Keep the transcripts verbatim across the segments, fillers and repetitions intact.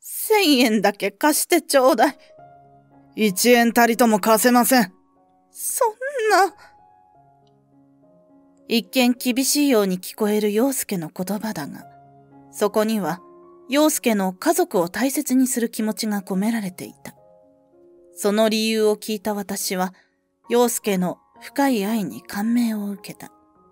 千円だけ貸してちょうだい。 一円たりとも貸せません。 そんな。一見厳しいように聞こえる陽介の言葉だが、そこには陽介の家族を大切にする気持ちが込められていた。その理由を聞いた私は、陽介の深い愛に感銘を受けた。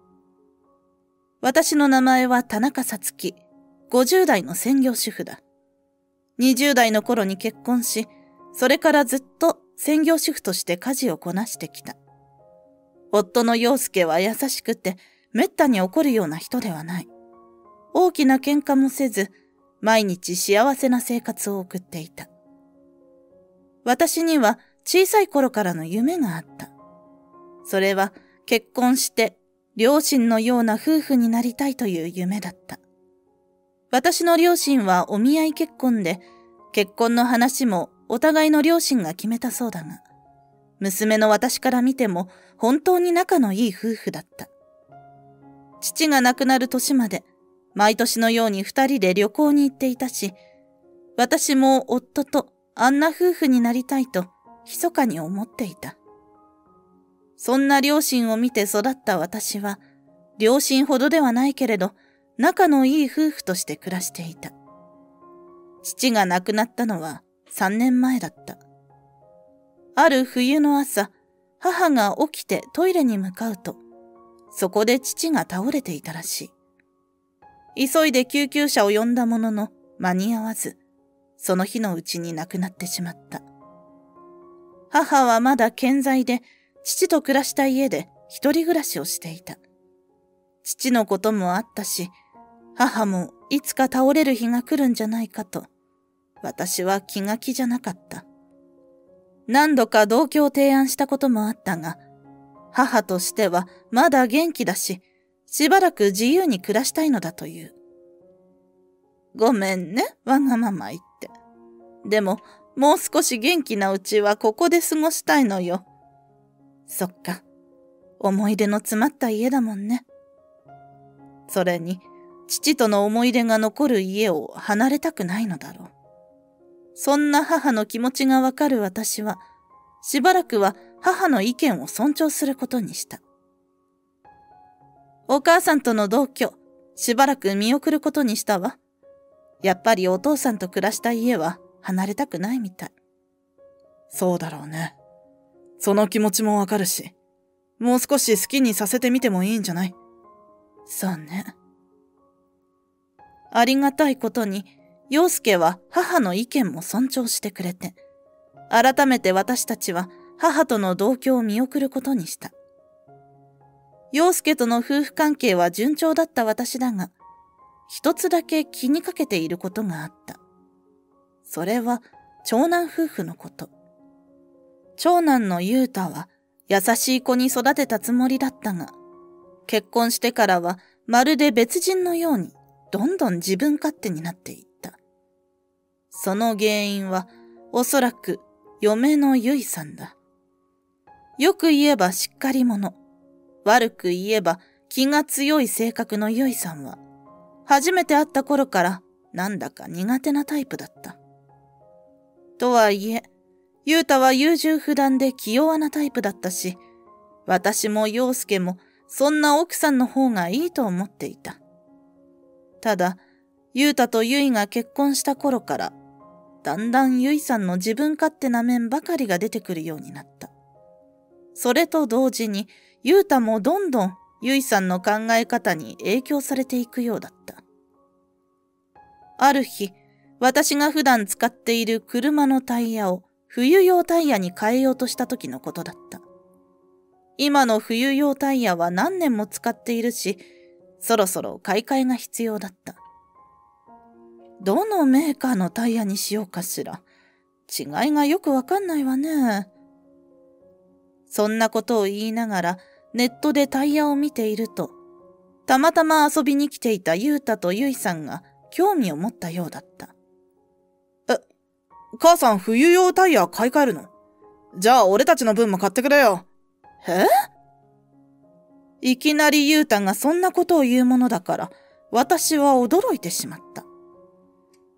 私の名前は田中さつき、ごじゅう代の専業主婦だ。にじゅう代の頃に結婚し、それからずっと専業主婦として家事をこなしてきた。夫の陽介は優しくて、めったに怒るような人ではない。大きな喧嘩もせず、毎日幸せな生活を送っていた。私には小さい頃からの夢があった。それは結婚して両親のような夫婦になりたいという夢だった。私の両親はお見合い結婚で、結婚の話もお互いの両親が決めたそうだが、娘の私から見ても本当に仲のいい夫婦だった。父が亡くなる年まで毎年のように二人で旅行に行っていたし、私も夫とあんな夫婦になりたいと密かに思っていた。そんな両親を見て育った私は、両親ほどではないけれど、仲のいい夫婦として暮らしていた。父が亡くなったのは三年前だった。ある冬の朝、母が起きてトイレに向かうと、そこで父が倒れていたらしい。急いで救急車を呼んだものの間に合わず、その日のうちに亡くなってしまった。母はまだ健在で、父と暮らした家で一人暮らしをしていた。父のこともあったし、母もいつか倒れる日が来るんじゃないかと、私は気が気じゃなかった。何度か同居を提案したこともあったが、母としてはまだ元気だし、しばらく自由に暮らしたいのだという。ごめんね、わがまま言って。でも、もう少し元気なうちはここで過ごしたいのよ。そっか、思い出の詰まった家だもんね。それに、父との思い出が残る家を離れたくないのだろう。そんな母の気持ちがわかる私は、しばらくは母の意見を尊重することにした。お母さんとの同居、しばらく見送ることにしたわ。やっぱりお父さんと暮らした家は離れたくないみたい。 そうだろうね。その気持ちもわかるし、もう少し好きにさせてみてもいいんじゃない？ そうね。ありがたいことに、陽介は母の意見も尊重してくれて、改めて私たちは母との同居を見送ることにした。陽介との夫婦関係は順調だった私だが、一つだけ気にかけていることがあった。それは長男夫婦のこと。長男の優太は優しい子に育てたつもりだったが、結婚してからはまるで別人のようにどんどん自分勝手になっていった。その原因はおそらく嫁のゆいさんだ。よく言えばしっかり者、悪く言えば気が強い性格のゆいさんは、初めて会った頃からなんだか苦手なタイプだった。とはいえ、ゆうたは優柔不断で気弱なタイプだったし、私も陽介もそんな奥さんの方がいいと思っていた。ただ、ゆうたとゆいが結婚した頃から、だんだんゆいさんの自分勝手な面ばかりが出てくるようになった。それと同時に、ゆうたもどんどんゆいさんの考え方に影響されていくようだった。ある日、私が普段使っている車のタイヤを冬用タイヤに変えようとした時のことだった。今の冬用タイヤは何年も使っているし、そろそろ買い替えが必要だった。どのメーカーのタイヤにしようかしら。違いがよくわかんないわね。そんなことを言いながらネットでタイヤを見ていると、たまたま遊びに来ていたゆうたとゆいさんが興味を持ったようだった。 え、母さん冬用タイヤ買い替えるの？じゃあ俺たちの分も買ってくれよ。 え？いきなりゆうたがそんなことを言うものだから、私は驚いてしまった。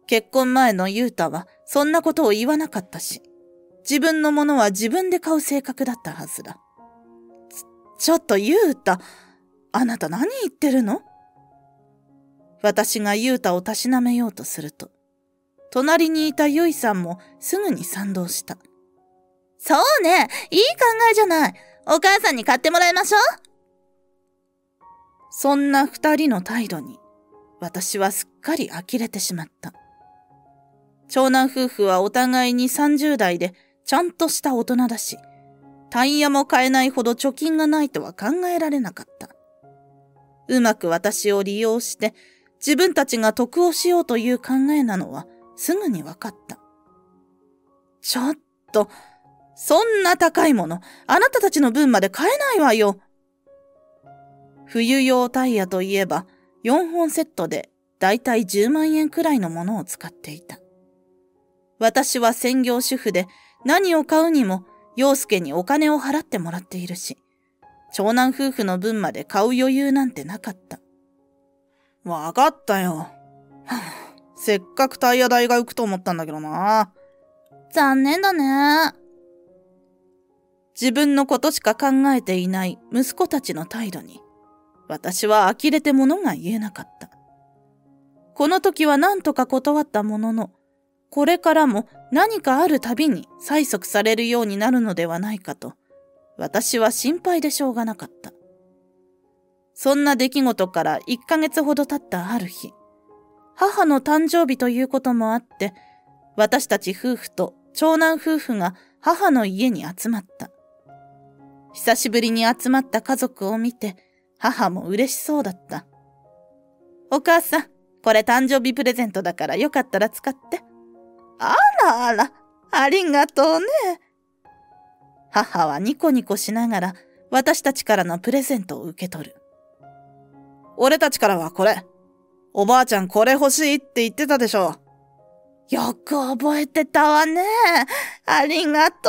結婚前のゆうたはそんなことを言わなかったし、自分のものは自分で買う性格だったはずだ。ち、ちょっとゆうた、あなた何言ってるの？私がゆうたをたしなめようとすると、隣にいたゆいさんもすぐに賛同した。そうね、いい考えじゃない。お母さんに買ってもらいましょう。そんな二人の態度に、私はすっかり呆れてしまった。長男夫婦はお互いにさんじゅう代でちゃんとした大人だし、タイヤも買えないほど貯金がないとは考えられなかった。うまく私を利用して、自分たちが得をしようという考えなのはすぐに分かった。ちょっと、そんな高いもの、あなたたちの分まで買えないわよ。冬用タイヤといえば、よんほんセットでだいたいじゅうまんえんくらいのものを使っていた。私は専業主婦で何を買うにも陽介にお金を払ってもらっているし、長男夫婦の分まで買う余裕なんてなかった。 わかったよ。はあ、せっかくタイヤ代が浮くと思ったんだけどな。 残念だね。自分のことしか考えていない息子たちの態度に、私は呆れて物が言えなかった。この時は何とか断ったものの、これからも何かあるたびに催促されるようになるのではないかと、私は心配でしょうがなかった。そんな出来事からいっかげつほど経ったある日、母の誕生日ということもあって、私たち夫婦と長男夫婦が母の家に集まった。久しぶりに集まった家族を見て、母も嬉しそうだった。お母さん、これ誕生日プレゼントだからよかったら使って。あらあら、ありがとうね。母はニコニコしながら私たちからのプレゼントを受け取る。 俺たちからはこれ。おばあちゃんこれ欲しいって言ってたでしょ。 よく覚えてたわね。ありがとう。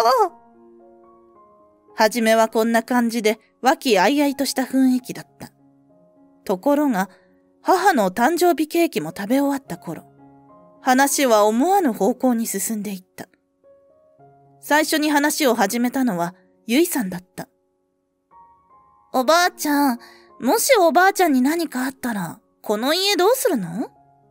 はじめはこんな感じで和気あいあいとした雰囲気だった。ところが、母の誕生日ケーキも食べ終わった頃、話は思わぬ方向に進んでいった。最初に話を始めたのはゆいさんだった。おばあちゃん、もしおばあちゃんに何かあったら、この家どうするの？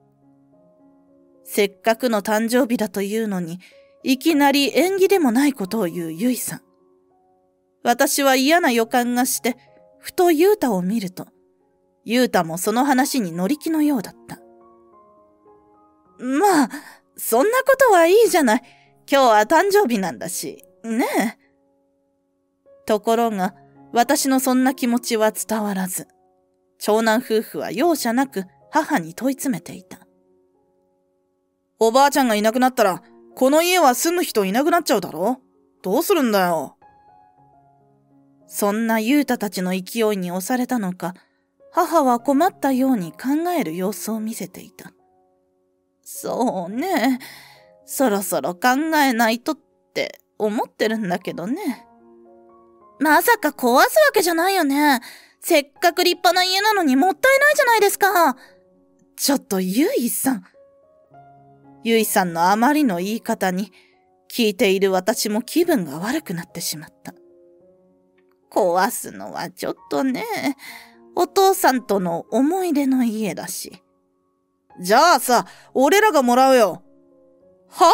せっかくの誕生日だというのに、いきなり縁起でもないことを言うゆいさん。私は嫌な予感がして、ふとゆうたを見ると、ゆうたもその話に乗り気のようだった。まあ、そんなことはいいじゃない。今日は誕生日なんだし、ねえ。ところが、私のそんな気持ちは伝わらず、長男夫婦は容赦なく母に問い詰めていた。 おばあちゃんがいなくなったら、この家は住む人いなくなっちゃうだろ？どうするんだよ。 そんなゆうたたちの勢いに押されたのか、母は困ったように考える様子を見せていた。そうね。そろそろ考えないとって思ってるんだけどね。まさか壊すわけじゃないよね。せっかく立派な家なのにもったいないじゃないですか。ちょっとゆいさん。ゆいさんのあまりの言い方に、聞いている私も気分が悪くなってしまった。壊すのはちょっとね、お父さんとの思い出の家だし。 じゃあさ、俺らがもらうよ。 は？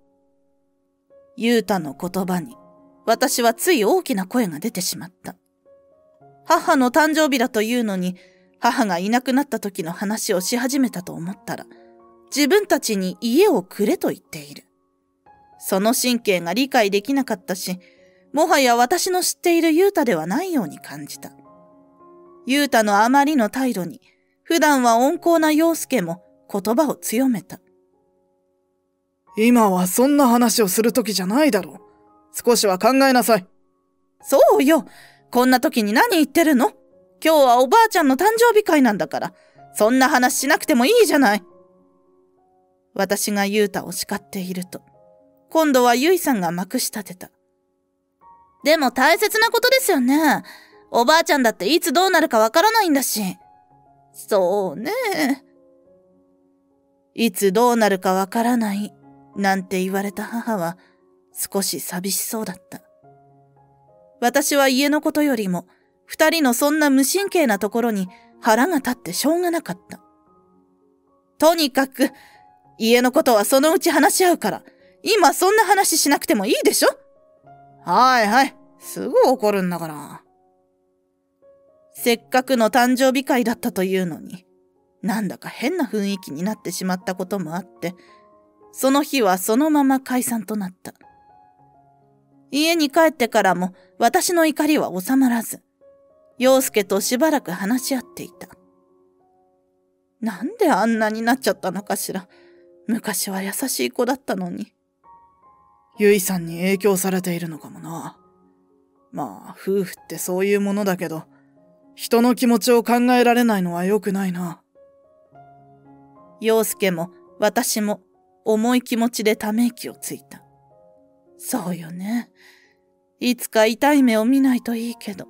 ゆうたの言葉に、私はつい大きな声が出てしまった。母の誕生日だというのに、母がいなくなった時の話をし始めたと思ったら、自分たちに家をくれと言っている。その神経が理解できなかったし、もはや私の知っているゆうたではないように感じた。ゆうたのあまりの態度に、普段は温厚な陽介も言葉を強めた。 今はそんな話をする時じゃないだろう。少しは考えなさい。 そうよ。こんな時に何言ってるの？今日はおばあちゃんの誕生日会なんだから、そんな話しなくてもいいじゃない。私がゆうたを叱っていると、今度はゆいさんがまくし立てた。でも大切なことですよね。おばあちゃんだっていつどうなるかわからないんだし。そうね。 いつどうなるかわからない、なんて言われた母は少し寂しそうだった。私は家のことよりも、二人のそんな無神経なところに腹が立ってしょうがなかった。とにかく、家のことはそのうち話し合うから、今そんな話しなくてもいいでしょ？ はいはい、すぐ怒るんだから。 せっかくの誕生日会だったというのに、なんだか変な雰囲気になってしまったこともあって、その日はそのまま解散となった。家に帰ってからも私の怒りは収まらず、陽介としばらく話し合っていた。なんであんなになっちゃったのかしら。昔は優しい子だったのに。 ゆいさんに影響されているのかもな。まあ、夫婦ってそういうものだけど、人の気持ちを考えられないのは良くないな。 陽介も私も重い気持ちでため息をついた。そうよね。いつか痛い目を見ないといいけど。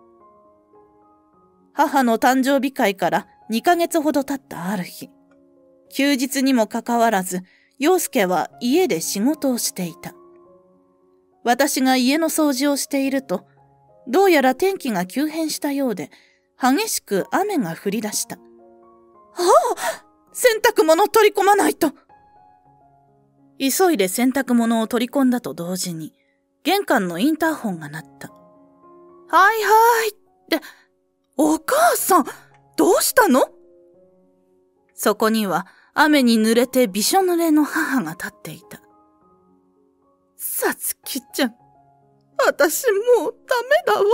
母の誕生日会からにかげつほど経ったある日、休日にもかかわらず、陽介は家で仕事をしていた。私が家の掃除をしていると、どうやら天気が急変したようで、激しく雨が降り出した。ああ！洗濯物取り込まないと！急いで洗濯物を取り込んだと同時に、玄関のインターホンが鳴った。はいはいって、お母さん、どうしたの？そこには雨に濡れてびしょ濡れの母が立っていた。さつきちゃん、私もうダメだわ。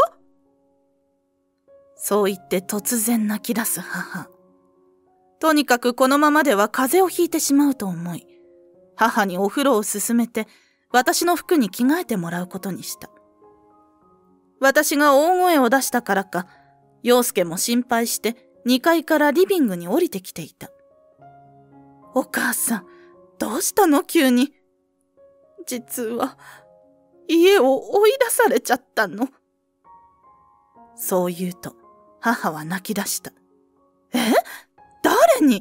そう言って突然泣き出す母。とにかくこのままでは風邪をひいてしまうと思い、母にお風呂を勧めて私の服に着替えてもらうことにした。私が大声を出したからか、陽介も心配してにかいからリビングに降りてきていた。お母さん、どうしたの急に。実は、家を追い出されちゃったの。そう言うと、母は泣き出した。え？誰に？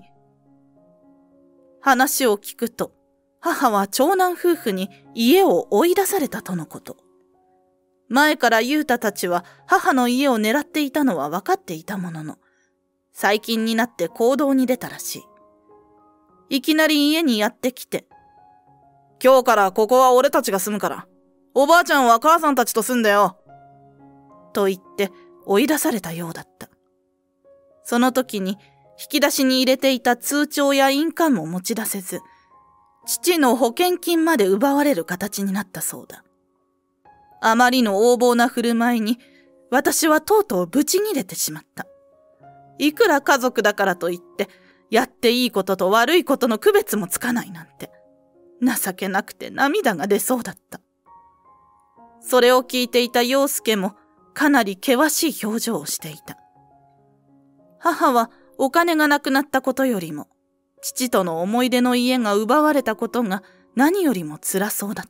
話を聞くと、母は長男夫婦に家を追い出されたとのこと。前から雄太たちは母の家を狙っていたのは分かっていたものの、最近になって行動に出たらしい。いきなり家にやってきて、 今日からここは俺たちが住むから、おばあちゃんは母さんたちと住んでよ。 と言って追い出されたようだった。その時に引き出しに入れていた通帳や印鑑も持ち出せず、父の保険金まで奪われる形になったそうだ。あまりの横暴な振る舞いに、私はとうとうブチ切れてしまった。いくら家族だからといって、やっていいことと悪いことの区別もつかないなんて、情けなくて涙が出そうだった。それを聞いていた陽介も、かなり険しい表情をしていた。母はお金がなくなったことよりも、父との思い出の家が奪われたことが何よりも辛そうだった。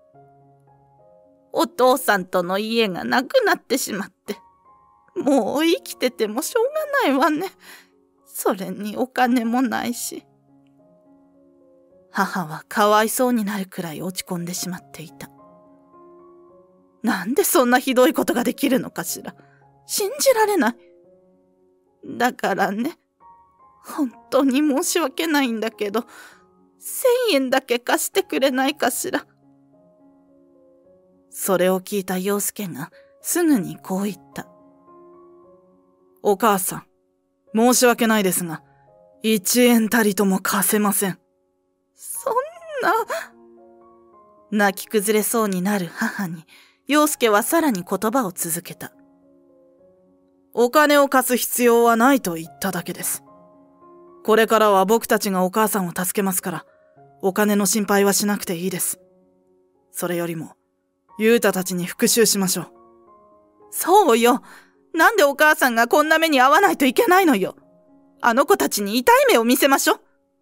お父さんとの家がなくなってしまって、もう生きててもしょうがないわね。それにお金もないし。母はかわいそうになるくらい落ち込んでしまっていた。なんでそんなひどいことができるのかしら。信じられない。だからね、本当に申し訳ないんだけど、千円だけ貸してくれないかしら。それを聞いた陽介がすぐにこう言った。 お母さん、申し訳ないですが、一円たりとも貸せません。 そんな。泣き崩れそうになる母に、陽介はさらに言葉を続けた。 お金を貸す必要はないと言っただけです。これからは僕たちがお母さんを助けますから、お金の心配はしなくていいです。それよりも、雄太たちに復讐しましょう。 そうよ。なんでお母さんがこんな目に遭わないといけないのよ。あの子たちに痛い目を見せましょう。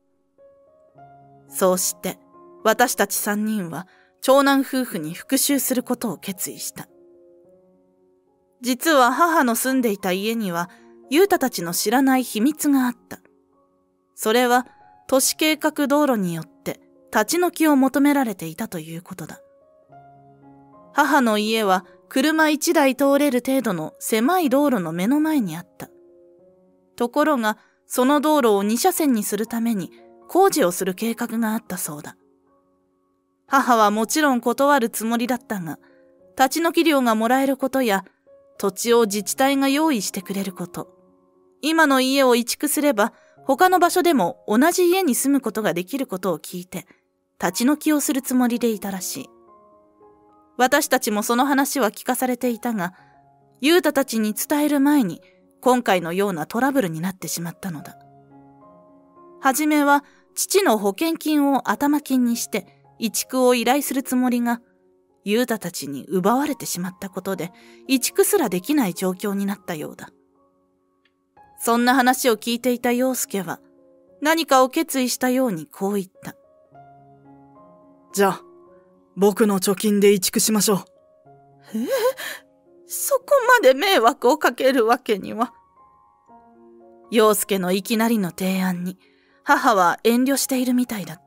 そうして、私たち三人は長男夫婦に復讐することを決意した。実は母の住んでいた家には、雄太たちの知らない秘密があった。それは、 都市計画道路によって立ち退きを求められていたということだ。母の家は車一台通れる程度の狭い道路の目の前にあった。ところが、その道路をに車線にするために工事をする計画があったそうだ。母はもちろん断るつもりだったが、立ち退き料がもらえることや、土地を自治体が用意してくれること、今の家を移築すれば、他の場所でも同じ家に住むことができることを聞いて、立ち退きをするつもりでいたらしい。私たちもその話は聞かされていたが、ユータたちに伝える前に、今回のようなトラブルになってしまったのだ。はじめは、父の保険金を頭金にして、移築を依頼するつもりが、ユータたちに奪われてしまったことで、移築すらできない状況になったようだ。そんな話を聞いていた陽介は、何かを決意したようにこう言った。 じゃあ、僕の貯金で移築しましょう。 えー、そこまで迷惑をかけるわけには。陽介のいきなりの提案に、母は遠慮しているみたいだった。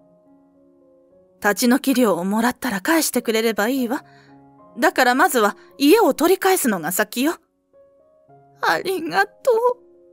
立ち退き料をもらったら返してくれればいいわ。だからまずは家を取り返すのが先よ。ありがとう。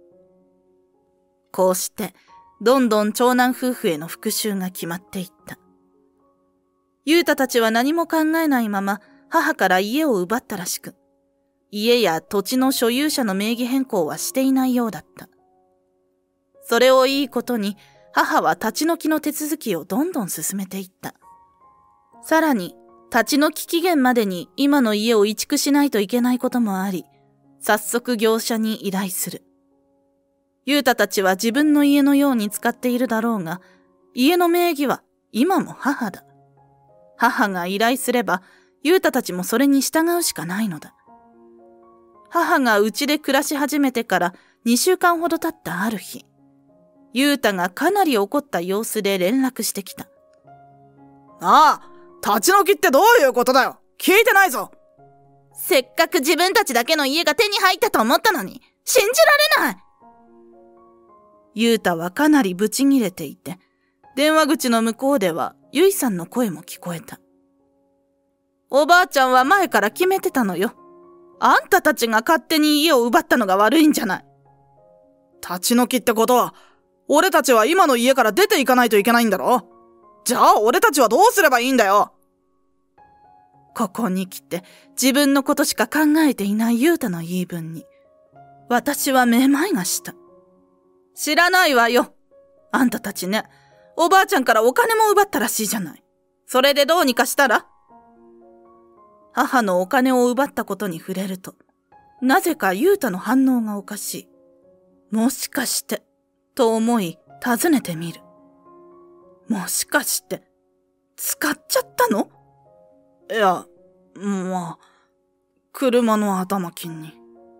こうして、どんどん長男夫婦への復讐が決まっていった。ユータたちは何も考えないまま母から家を奪ったらしく、家や土地の所有者の名義変更はしていないようだった。それをいいことに母は立ち退きの手続きをどんどん進めていった。さらに、立ち退き期限までに今の家を移築しないといけないこともあり、早速業者に依頼する。ユータたちは自分の家のように使っているだろうが、家の名義は今も母だ。母が依頼すれば、ユータたちもそれに従うしかないのだ。母が家で暮らし始めてからにしゅうかんほど経ったある日、ユータがかなり怒った様子で連絡してきた。 ああ、立ち退きってどういうことだよ。聞いてないぞ。 せっかく自分たちだけの家が手に入ったと思ったのに、信じられない。ユータはかなりブチギレていて、電話口の向こうではユイさんの声も聞こえた。おばあちゃんは前から決めてたのよ。あんたたちが勝手に家を奪ったのが悪いんじゃない。 立ち退きってことは、俺たちは今の家から出ていかないといけないんだろ。じゃあ俺たちはどうすればいいんだよ。 ここに来て自分のことしか考えていないユータの言い分に、私はめまいがした。知らないわよ。あんたたちね、おばあちゃんからお金も奪ったらしいじゃない。それでどうにかしたら？母のお金を奪ったことに触れると、なぜかユータの反応がおかしい。もしかして、と思い尋ねてみる。もしかして、使っちゃったの？ いや、まあ、車の頭金に。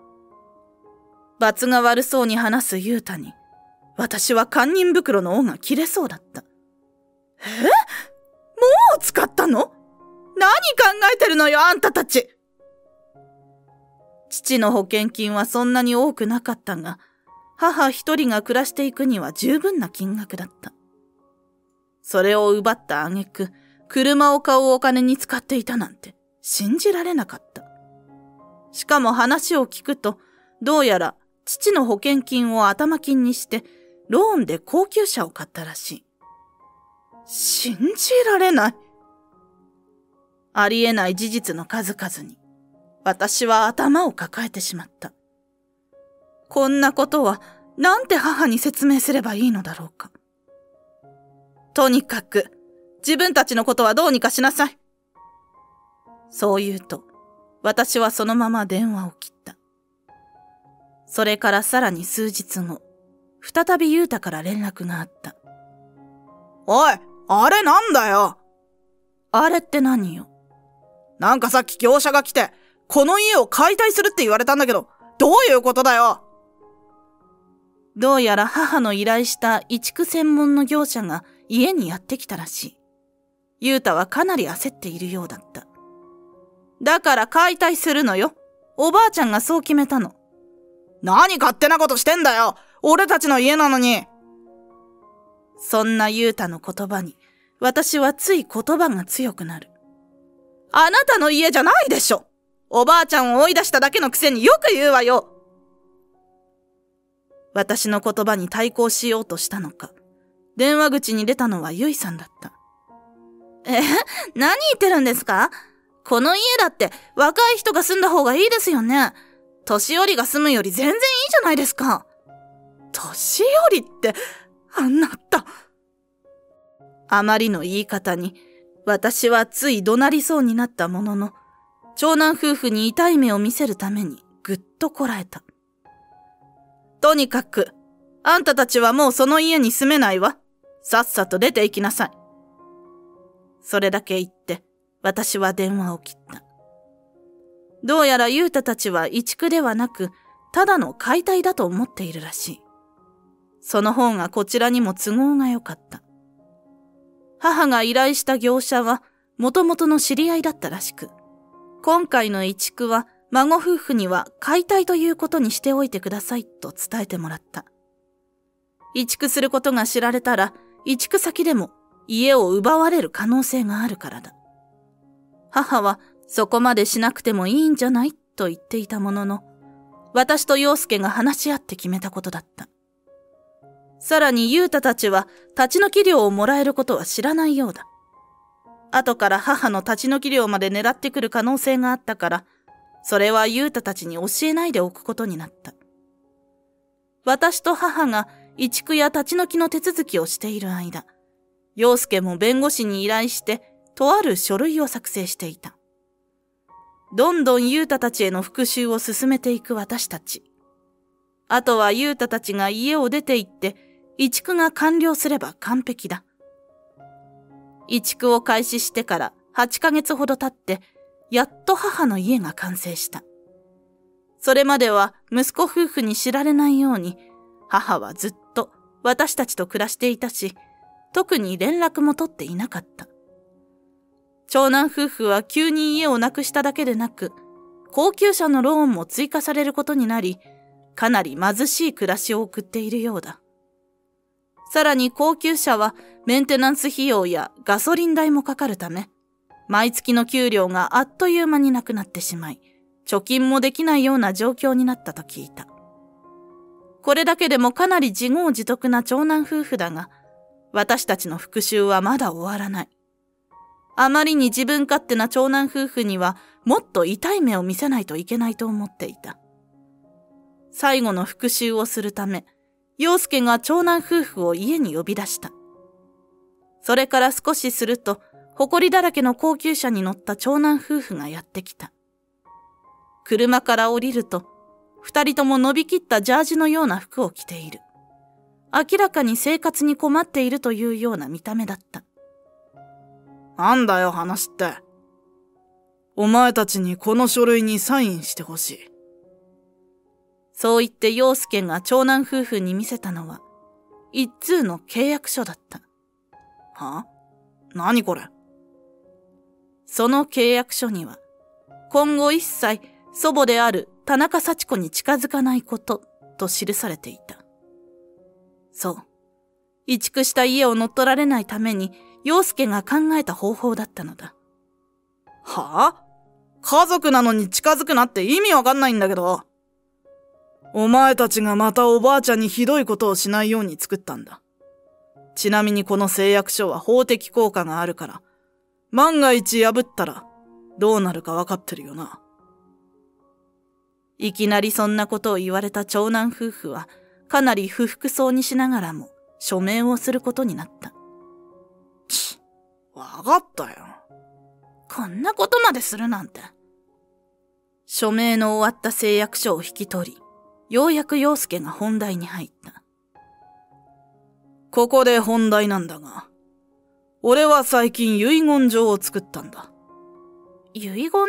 罰が悪そうに話すユータに、私は堪忍袋の尾が切れそうだった。え？もう使ったの？何考えてるのよ、あんたたち。父の保険金はそんなに多くなかったが、母一人が暮らしていくには十分な金額だった。それを奪った挙句、車を買うお金に使っていたなんて信じられなかった。しかも話を聞くと、どうやら父の保険金を頭金にして、ローンで高級車を買ったらしい。信じられない。ありえない事実の数々に、私は頭を抱えてしまった。こんなことは、なんて母に説明すればいいのだろうか。とにかく、自分たちのことはどうにかしなさい。そう言うと、私はそのまま電話を切った。それからさらに数日後、再びユータから連絡があった。 おい、あれなんだよ。 あれって何よ。 なんかさっき業者が来て、この家を解体するって言われたんだけど、どういうことだよ。 どうやら母の依頼した移築専門の業者が家にやってきたらしい。ユータはかなり焦っているようだった。だから解体するのよ。おばあちゃんがそう決めたの。 何勝手なことしてんだよ。俺たちの家なのに。 そんなユータの言葉に、私はつい言葉が強くなる。あなたの家じゃないでしょ。おばあちゃんを追い出しただけのくせによく言うわよ。私の言葉に対抗しようとしたのか、電話口に出たのはゆいさんだった。え、何言ってるんですか？この家だって若い人が住んだ方がいいですよね。年寄りが住むより全然いいじゃないですか。年寄りって、あなた。あまりの言い方に、私はつい怒鳴りそうになったものの、長男夫婦に痛い目を見せるためにぐっとこらえた。とにかく、あんたたちはもうその家に住めないわ。さっさと出て行きなさい。それだけ言って、私は電話を切った。どうやらユータたちは移築ではなく、ただの解体だと思っているらしい。その方がこちらにも都合が良かった。母が依頼した業者は、もともとの知り合いだったらしく、今回の移築は、孫夫婦には解体ということにしておいてくださいと伝えてもらった。移築することが知られたら、移築先でも家を奪われる可能性があるからだ。母はそこまでしなくてもいいんじゃないと言っていたものの、私と陽介が話し合って決めたことだった。さらに優太たちは立ち退き料をもらえることは知らないようだ。後から母の立ち退き料まで狙ってくる可能性があったから、それは優太たちに教えないでおくことになった。私と母が移築や立ち退きの手続きをしている間、陽介も弁護士に依頼して、とある書類を作成していた。どんどん優太たちへの復讐を進めていく私たち。あとは優太たちが家を出て行って、移築が完了すれば完璧だ。移築を開始してからはちかげつほど経って、やっと母の家が完成した。それまでは息子夫婦に知られないように、母はずっと私たちと暮らしていたし、特に連絡も取っていなかった。長男夫婦は急に家をなくしただけでなく、高級車のローンも追加されることになり、かなり貧しい暮らしを送っているようだ。さらに高級車はメンテナンス費用やガソリン代もかかるため、毎月の給料があっという間になくなってしまい、貯金もできないような状況になったと聞いた。これだけでもかなり自業自得な長男夫婦だが、私たちの復讐はまだ終わらない。あまりに自分勝手な長男夫婦にはもっと痛い目を見せないといけないと思っていた。最後の復讐をするため、陽介が長男夫婦を家に呼び出した。それから少しすると、埃だらけの高級車に乗った長男夫婦がやってきた。車から降りると、二人とも伸びきったジャージのような服を着ている。明らかに生活に困っているというような見た目だった。 なんだよ話って。お前たちにこの書類にサインしてほしい。 そう言って陽介が長男夫婦に見せたのは、一通の契約書だった。 は？何これ？ その契約書には、今後一切祖母である田中幸子に近づかないことと記されていた。そう。移築した家を乗っ取られないために、陽介が考えた方法だったのだ。 はぁ？家族なのに近づくなって意味わかんないんだけど。お前たちがまたおばあちゃんにひどいことをしないように作ったんだ。ちなみにこの誓約書は法的効果があるから、万が一破ったらどうなるかわかってるよな。 いきなりそんなことを言われた長男夫婦は、かなり不服そうにしながらも署名をすることになった。 ち、わかったよ。 こんなことまでするなんて。署名の終わった誓約書を引き取り、ようやく陽介が本題に入った。 ここで本題なんだが、俺は最近遺言状を作ったんだ。 遺言状？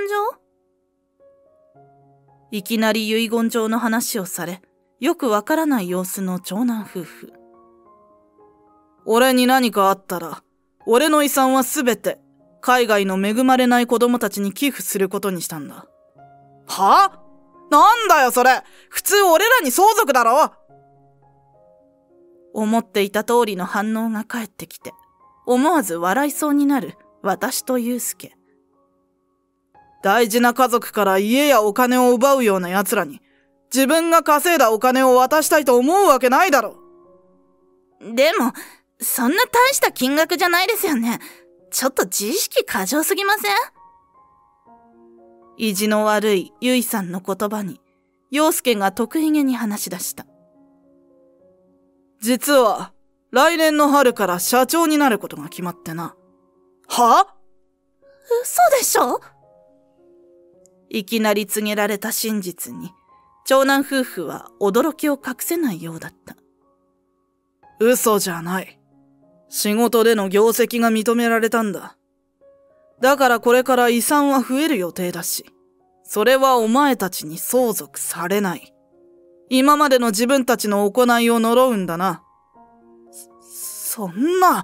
いきなり遺言状の話をされ、よくわからない様子の長男夫婦。 俺に何かあったら、俺の遺産はすべて海外の恵まれない子供たちに寄付することにしたんだ。は？なんだよそれ！普通俺らに相続だろ！ 思っていた通りの反応が返ってきて、思わず笑いそうになる私と祐介。 大事な家族から家やお金を奪うような奴らに、自分が稼いだお金を渡したいと思うわけないだろ。 でも、そんな大した金額じゃないですよね。ちょっと自意識過剰すぎません？意地の悪いゆいさんの言葉に、陽介が得意げに話し出した。 実は、来年の春から社長になることが決まってな。は？ 嘘でしょ？いきなり告げられた真実に、長男夫婦は驚きを隠せないようだった。 嘘じゃない。仕事での業績が認められたんだ。だからこれから遺産は増える予定だし、それはお前たちに相続されない。今までの自分たちの行いを呪うんだな。そ、そんな。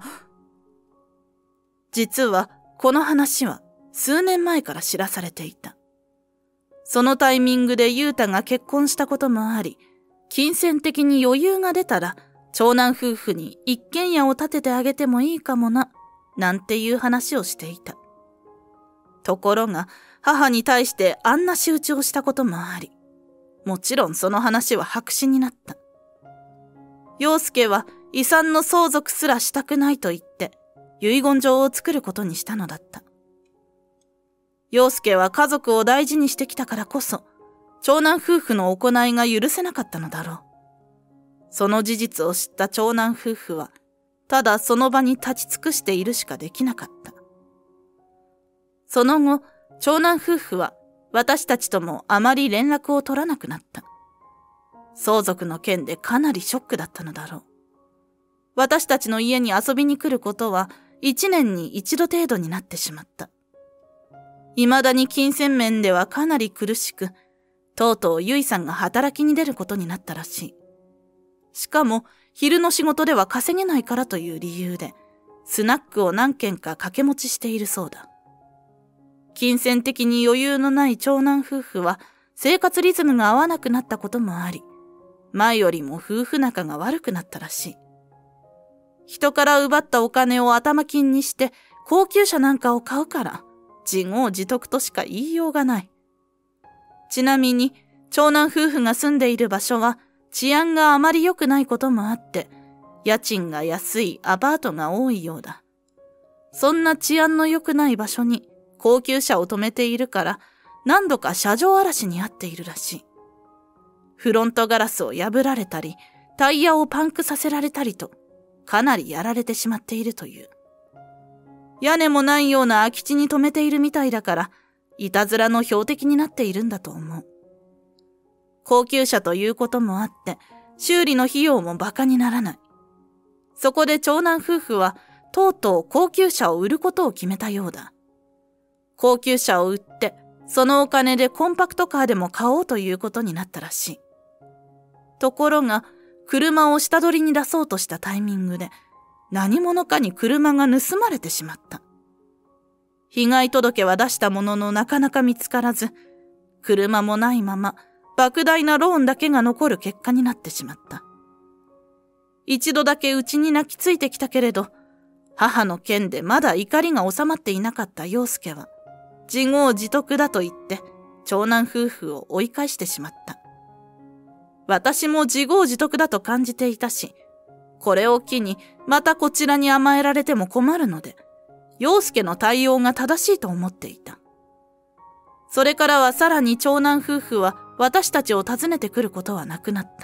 実はこの話は数年前から知らされていた。そのタイミングで雄太が結婚したこともあり、金銭的に余裕が出たら、長男夫婦に一軒家を建ててあげてもいいかもな、なんていう話をしていた。ところが、母に対してあんな仕打ちをしたこともあり、もちろんその話は白紙になった。陽介は遺産の相続すらしたくないと言って、遺言状を作ることにしたのだった。陽介は家族を大事にしてきたからこそ、長男夫婦の行いが許せなかったのだろう。その事実を知った長男夫婦は、ただその場に立ち尽くしているしかできなかった。その後、長男夫婦は私たちともあまり連絡を取らなくなった。相続の件でかなりショックだったのだろう。私たちの家に遊びに来ることは一年に一度程度になってしまった。未だに金銭面ではかなり苦しく、とうとうゆいさんが働きに出ることになったらしい。しかも、昼の仕事では稼げないからという理由で、スナックを何軒か掛け持ちしているそうだ。金銭的に余裕のない長男夫婦は、生活リズムが合わなくなったこともあり、前よりも夫婦仲が悪くなったらしい。人から奪ったお金を頭金にして、高級車なんかを買うから、自業自得としか言いようがない。ちなみに、長男夫婦が住んでいる場所は治安があまり良くないこともあって、家賃が安いアパートが多いようだ。そんな治安の良くない場所に高級車を止めているから、何度か車上荒らしに遭っているらしい。フロントガラスを破られたり、タイヤをパンクさせられたりと、かなりやられてしまっているという。屋根もないような空き地に止めているみたいだから、いたずらの標的になっているんだと思う。高級車ということもあって、修理の費用もバカにならない。そこで長男夫婦は、とうとう高級車を売ることを決めたようだ。高級車を売って、そのお金でコンパクトカーでも買おうということになったらしい。ところが、車を下取りに出そうとしたタイミングで、何者かに車が盗まれてしまった。被害届は出したもののなかなか見つからず、車もないまま莫大なローンだけが残る結果になってしまった。一度だけうちに泣きついてきたけれど、母の件でまだ怒りが収まっていなかった陽介は、自業自得だと言って長男夫婦を追い返してしまった。私も自業自得だと感じていたし、これを機にまたこちらに甘えられても困るので、陽介の対応が正しいと思っていた。それからはさらに長男夫婦は私たちを訪ねてくることはなくなった。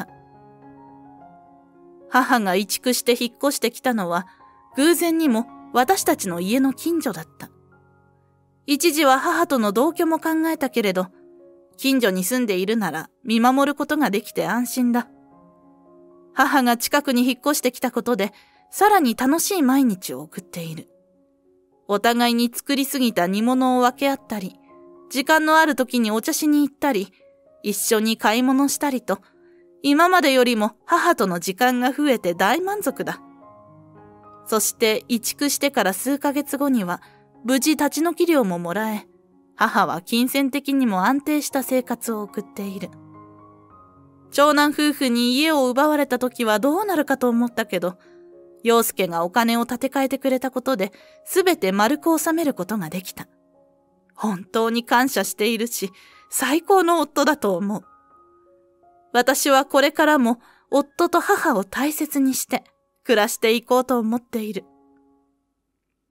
母が移築して引っ越してきたのは、偶然にも私たちの家の近所だった。一時は母との同居も考えたけれど、近所に住んでいるなら見守ることができて安心だ。母が近くに引っ越してきたことで、さらに楽しい毎日を送っている。お互いに作りすぎた煮物を分け合ったり、時間のある時にお茶しに行ったり、一緒に買い物したりと、今までよりも母との時間が増えて大満足だ。そして移築してから数ヶ月後には、無事立ち退き料ももらえ、母は金銭的にも安定した生活を送っている。 長男夫婦に家を奪われた時はどうなるかと思ったけど、陽介がお金を立て替えてくれたことで、すべて丸く収めることができた。本当に感謝しているし、最高の夫だと思う。私はこれからも夫と母を大切にして暮らしていこうと思っている。